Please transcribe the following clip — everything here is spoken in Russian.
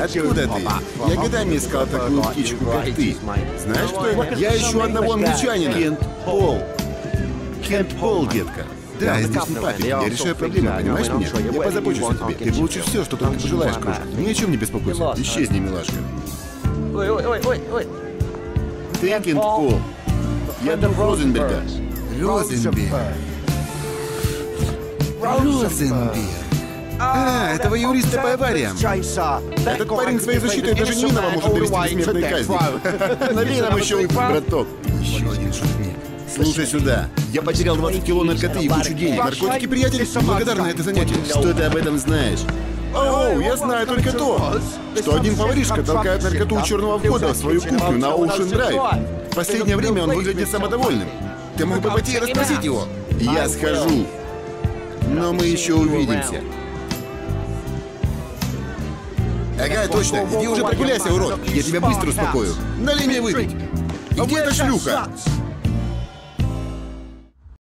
Откуда ты? Я годами искал такую птичку, как ты. Знаешь, кто это? Я ищу одного англичанина. Кент Пол. Кент Пол, детка. Да, здешний папик. Я решаю проблемы, понимаешь меня? Я позабочусь о тебе. Ты получишь все, что только пожелаешь, кружка. Ни о чем не беспокойся. Исчезни, милашка. Ты Кент Пол. Я друг Розенберга. Розенберг. Этого юриста по авариям. Этот парень своей защитой даже невинного может довести до смертной казни. Налей нам еще выпить, браток. Еще один шутник. Слушай сюда. Я потерял 20 кило наркоты и кучу денег. Наркотики, приятель, благодарна это занятие. Что ты об этом знаешь? Оу, я знаю только то, что один поваришка толкает наркоту у черного входа в свою кухню на Оушен Драйв. В последнее время он выглядит самодовольным. Ты мог бы пойти и расспросить его? Я схожу. Но мы еще увидимся. Ага, точно. Иди уже прогуляйся, урод. Я тебя быстро успокою. Налей мне выпить. И где эта шлюха?